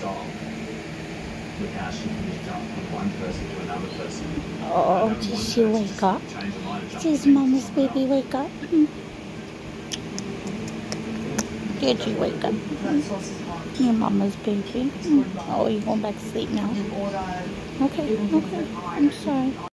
style with how she can jump from one person to another person. Oh, did she wake up? Did Mama's baby wake up? Did you wake up? Your Mama's baby. Oh, you going back to sleep now? Okay, okay. I'm sorry.